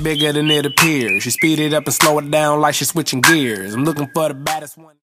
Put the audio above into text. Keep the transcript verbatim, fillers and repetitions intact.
bigger than it appears. She speed it up and slow it down like she's switching gears. I'm looking for the baddest one.